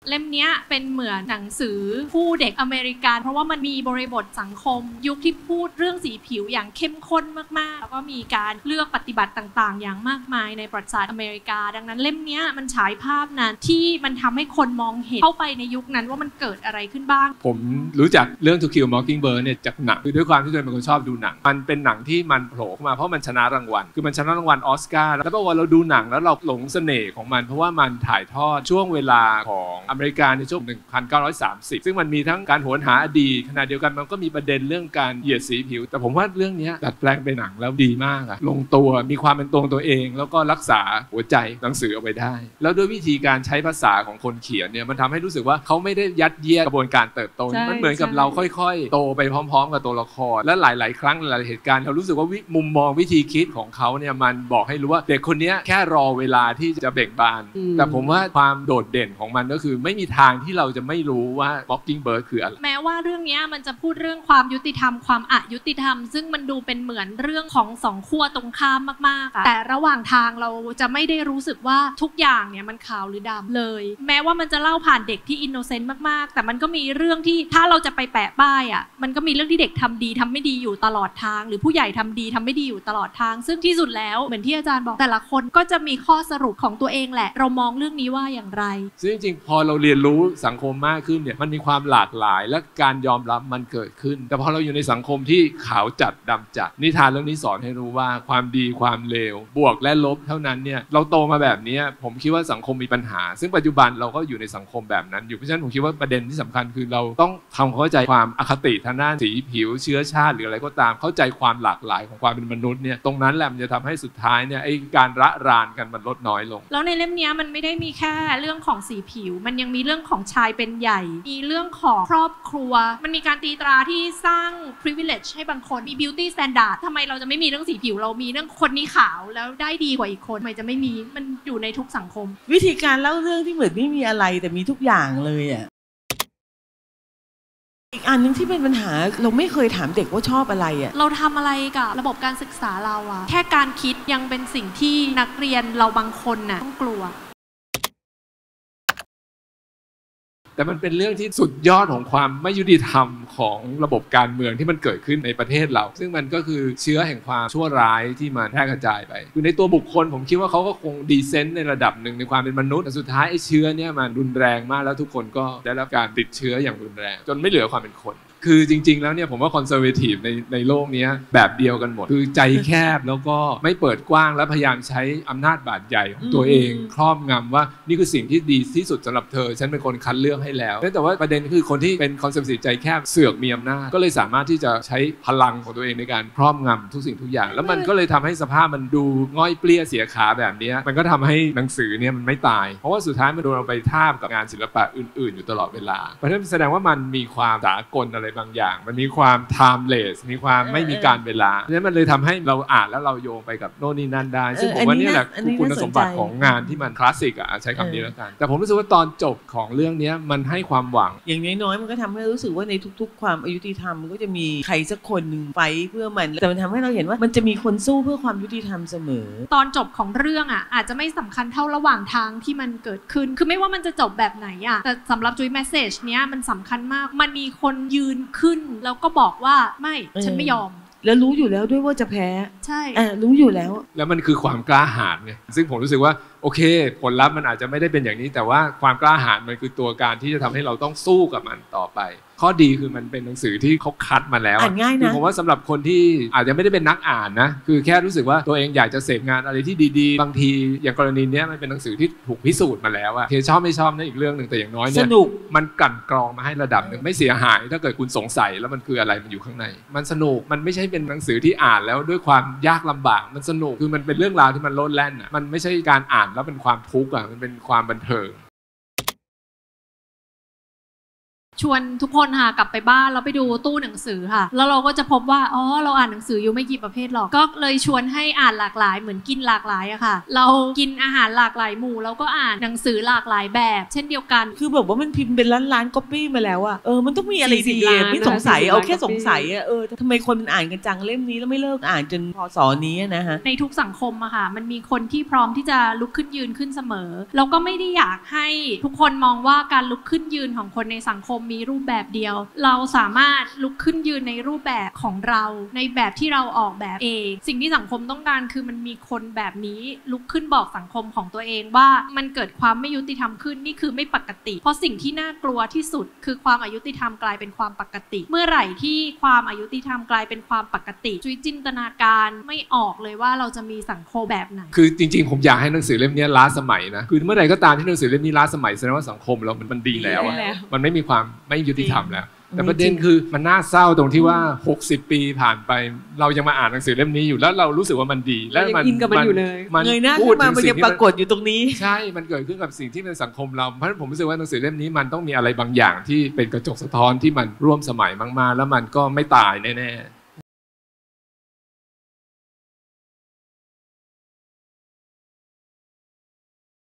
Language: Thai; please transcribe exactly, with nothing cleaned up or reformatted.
เล่มนี้เป็นเหมือนหนังสือผู้เด็กอเมริกันเพราะว่ามันมีบริบทสังคมยุคที่พูดเรื่องสีผิวอย่างเข้มข้นมากๆแล้วก็มีการเลือกปฏิบัติต่างๆอย่างมากมายในประวัติศาสตร์อเมริกาดังนั้นเล่มนี้มันฉายภาพนั้นที่มันทำให้คนมองเห็นเข้าไปในยุคนั้นว่ามันเกิดอะไรขึ้นบ้างผมรู้จักเรื่อง To Kill a Mockingbird เนี่ยจากหนังคือด้วยความที่ตัวเองเป็นคนชอบดูหนังมันเป็นหนังที่มันโผล่มาเพราะมันชนะรางวัลคือมันชนะรางวัลออสการ์แล้วพอเราดูหนังแล้วเราหลงเสน่ห์ของมันเพราะว่ามันถ่ายทอดช่วงเวลาของอเมริกาในช่วงหนึ่งพันเก้าร้อยสามสิบซึ่งมันมีทั้งการโหนหาอดีตขณะเดียวกันมันก็มีประเด็นเรื่องการเหยียดสีผิวแต่ผมว่าเรื่องนี้ดัดแปลงเป็นหนังแล้วดีมากอะลงตัวมีความเป็นตัวตัวเองแล้วก็รักษาหัวใจหนังสือเอาไว้ได้แล้วด้วยวิธีการใช้ภาษาของคนเขียนเนี่ยมันทำให้รู้สึกว่าเขาไม่ได้ยัดเยียดกระบวนการเติบโตมันเหมือนกับเราค่อยๆโตไปพร้อมๆกับตัวละครและหลายๆครั้งหลายๆเหตุการณ์เรารู้สึกว่ามุมมองวิธีคิดของเขาเนี่ยมันบอกให้รู้ว่าเด็กคนนี้แค่รอเวลาที่จะเบ่งบานแต่ผมว่าความโดดเด่นของมันก็คือไม่มีทางที่เราจะไม่รู้ว่า Mockingbird คืออะไรแม้ว่าเรื่องนี้มันจะพูดเรื่องความยุติธรรมความอยุติธรรมซึ่งมันดูเป็นเหมือนเรื่องของสองขั้วตรงข้ามมากๆแต่ระหว่างทางเราจะไม่ได้รู้สึกว่าทุกอย่างเนี่ยมันขาวหรือดำเลยแม้ว่ามันจะเล่าผ่านเด็กที่อินโนเซนต์มากๆแต่มันก็มีเรื่องที่ถ้าเราจะไปแปะป้ายอ่ะมันก็มีเรื่องที่เด็กทำดีทำไม่ดีอยู่ตลอดทางหรือผู้ใหญ่ทำดีทำไม่ดีอยู่ตลอดทางซึ่งที่สุดแล้วเหมือนที่อาจารย์บอกแต่ละคนก็จะมีข้อสรุปของตัวเองแหละเรามองเรื่องนี้ว่าอย่างไรซึ่งจริงๆพอเราเรียนรู้สังคมมากขึ้นเนี่ยมันมีความหลากหลายและการยอมรับมันเกิดขึ้นแต่พอเราอยู่ในสังคมที่ขาวจัดดำจัดนิทานเรื่องนี้สอนให้รู้ว่าความดีความเลวบวกและลบเท่านั้นเนี่ยเราโตมาแบบนี้ผมคิดว่าสังคมมีปัญหาซึ่งปัจจุบันเราก็อยู่ในสังคมแบบนั้นอยู่เพราะฉะนั้นผมคิดว่าประเด็นที่สำคัญคือเราต้องทำความเข้าใจความอคติทางด้านสีผิวเชื้อชาติหรืออะไรก็ตามเข้าใจความหลากหลายของความเป็นมนุษย์เนี่ยตรงนั้นแหละมันจะทำให้สุดท้ายเนี่ยไอ้การระรานกันมันลดน้อยลงแล้วในเล่มนี้มันไม่ได้มีแค่เรื่องของสีผิวมันยังมีเรื่องของชายเป็นใหญ่มีเรื่องของครอบครัวมันมีการตีตราที่สร้าง privilege ให้บางคนมี beauty standard ทำไมเราจะไม่มีเรื่องสีผิวเรามีเรื่องคนนี้ขาวแล้วได้ดีกว่าอีกคนทำไมจะไม่มีมันอยู่ในทุกสังคมวิธีการเล่าเรื่องที่เหมือนไม่มีอะไรแต่มีทุกอย่างเลยอ่ะอีกอันนึงที่เป็นปัญหาเราไม่เคยถามเด็กว่าชอบอะไรอ่ะเราทำอะไรกับระบบการศึกษาเราอะแค่การคิดยังเป็นสิ่งที่นักเรียนเราบางคนน่ะต้องกลัวแต่มันเป็นเรื่องที่สุดยอดของความไม่ยุติธรรมของระบบการเมืองที่มันเกิดขึ้นในประเทศเราซึ่งมันก็คือเชื้อแห่งความชั่วร้ายที่มันแพร่กระจายไปคือในตัวบุคคลผมคิดว่าเขาก็คงดีเซนต์ในระดับหนึ่งในความเป็นมนุษย์แต่สุดท้ายไอ้เชื้อเนี่ยมันรุนแรงมากแล้วทุกคนก็ได้รับการติดเชื้ออย่างรุนแรงจนไม่เหลือความเป็นคนคือจริงๆแล้วเนี่ยผมว่าคอนเซอร์เวทีฟในในโลกนี้แบบเดียวกันหมดคือใจแคบแล้วก็ไม่เปิดกว้างและพยายามใช้อำนาจบาดใหญ่ของตัวเองครอบงำว่านี่คือสิ่งที่ดีที่สุดสำหรับเธอฉันเป็นคนคัดเลือกให้แล้วแต่ว่าประเด็นคือคนที่เป็นคอนเซอร์เวทีฟใจแคบเสือกมีอำนาจก็เลยสามารถที่จะใช้พลังของตัวเองในการครอบงำทุกสิ่งทุกอย่างแล้วมันก็เลยทำให้สภาพมันดูง่อยเปลี้ยเสียขาแบบนี้มันก็ทำให้หนังสือเนี่ยมันไม่ตายเพราะว่าสุดท้ายมันโดนเอาไปทาบกับงานศิลปะอื่นๆอยู่ตลอดเวลาเพราะฉะนั้นแสดงว่ามันมีความสากลอะไรบางอย่างมันมีความ timeless มีความไม่มีการเวลาเพราะฉะนั้นมันเลยทำให้เราอ่านแล้วเราโยงไปกับโน่นนี่นั่นได้ซึ่งผมว่านี่แหละคือคุณสมบัติของงานที่มันคลาสสิกอ่ะใช้คำนี้แล้วกันแต่ผมรู้สึกว่าตอนจบของเรื่องนี้มันให้ความหวังอย่างน้อยๆมันก็ทำให้รู้สึกว่าในทุกๆความอายุติธรรมมันก็จะมีใครสักคนหนึ่งไฟเพื่อมันแต่มันทำให้เราเห็นว่ามันจะมีคนสู้เพื่อความยุติธรรมเสมอตอนจบของเรื่องอ่ะอาจจะไม่สำคัญเท่าระหว่างทางที่มันเกิดขึ้นคือไม่ว่ามันจะจบแบบไหนอ่ะแต่สำหรับจุ๊ยแมสเสจเนี้ยมันสำคัญมากมันมีคนยืนขึ้นแล้วก็บอกว่าไม่ฉันไม่ยอมแล้วรู้อยู่แล้วด้วยว่าจะแพ้ใช่รู้อยู่แล้วแล้วมันคือความกล้าหาญไงซึ่งผมรู้สึกว่าโอเคผลลัพธ์มันอาจจะไม่ได้เป็นอย่างนี้แต่ว่าความกล้าหาญมันคือตัวการที่จะทำให้เราต้องสู้กับมันต่อไปข้อดีคือมันเป็นหนังสือที่เขาคัดมาแล้วอ่านง่ายนะผมว่าสำหรับคนที่อาจจะไม่ได้เป็นนักอ่านนะคือแค่รู้สึกว่าตัวเองอยากจะเสพงานอะไรที่ดีๆบางทีอย่างกรณีนี้มันเป็นหนังสือที่ถูกพิสูจน์มาแล้วอะเคชอบไม่ชอบนั่นอีกเรื่องนึงแต่อย่างน้อยเนี่ยมันกลั่นกรองมาให้ระดับนึงไม่เสียหายถ้าเกิดคุณสงสัยแล้วมันคืออะไรมันอยู่ข้างในมันสนุกมันไม่ใช่เป็นหนังสือที่อ่านแล้วด้วยความยากลำบากมันสนุกคือมันเป็นเรื่องราวที่มันโลดแล่นอะมันไม่ใช่การอ่านแล้วเป็นความทุกข์อะมันเป็นความบันเทิงชวนทุกคนค่ะกลับไปบ้านแล้วไปดูตู้หนังสือค่ะแล้วเราก็จะพบว่าอ๋อเราอ่านหนังสืออยู่ไม่กี่ประเภทหรอกก็เลยชวนให้อ่านหลากหลายเหมือนกินหลากหลายอะค่ะเรากินอาหารหลากหลายหมู่แล้วก็อ่านหนังสือหลากหลายแบบเช่นเดียวกันคือแบบว่ามันพิมพ์เป็นล้านล้านก๊อปปี้มาแล้วอะเออมันต้องมีอะไรดีๆไม่สงสัยเอาแค่สงสัยอะเออทำไมคนมันอ่านกันจังเล่มนี้แล้วไม่เลิกอ่านจนพศนี้นะฮะในทุกสังคมอะค่ะมันมีคนที่พร้อมที่จะลุกขึ้นยืนขึ้นเสมอเราก็ไม่ได้อยากให้ทุกคนมองว่าการลุกขึ้นยืนของคนในสังคมมีรูปแบบเดียวเราสามารถลุกขึ้นยืนในรูปแบบของเราในแบบที่เราออกแบบเองสิ่งที่สังคมต้องการคือมันมีคนแบบนี้ลุกขึ้นบอกสังคมของตัวเองว่ามันเกิดความไม่ยุติธรรมขึ้นนี่คือไม่ปกติเพราะสิ่งที่น่ากลัวที่สุดคือความอายุติธรรมกลายเป็นความปกติเมื่อไหร่ที่ความอายุติธรรมกลายเป็นความปกติจุยจินตนาการไม่ออกเลยว่าเราจะมีสังคมแบบไหนคือจริงๆผมอยากให้หนังสือเล่มนี้ล้าสมัยนะคือเมื่อใดก็ตามที่หนังสือเล่มนี้ล้าสมัยแสดงว่าสังคมเรามันดีแล้วมันไม่มีความไม่ยุติธรรมแล้วแต่ประเด็นคือมันน่าเศร้าตรงที่ว่าหกสิบปีผ่านไปเรายังมาอ่านหนังสือเล่มนี้อยู่แล้วเรารู้สึกว่ามันดีและมันมันเงยหน้าขึ้นมามันยังปรากฏอยู่ตรงนี้ใช่มันเกิดขึ้นกับสิ่งที่ในสังคมเราเพราะฉะนั้นผมรู้สึกว่าหนังสือเล่มนี้มันต้องมีอะไรบางอย่างที่เป็นกระจกสะท้อนที่มันร่วมสมัยมากๆแล้วมันก็ไม่ตายแน่ๆ